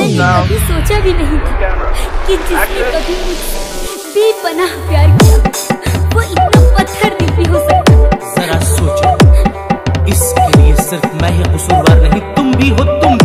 मैंने कभी सोचा भी नहीं था कि जिसने कभी मुझसे बेपनाह प्यार किया वो इतना पत्थर दिल भी हो सकता है। जरा सोचो, इसके लिए सिर्फ मैं ही कसूरवार नहीं, तुम भी हो, तुम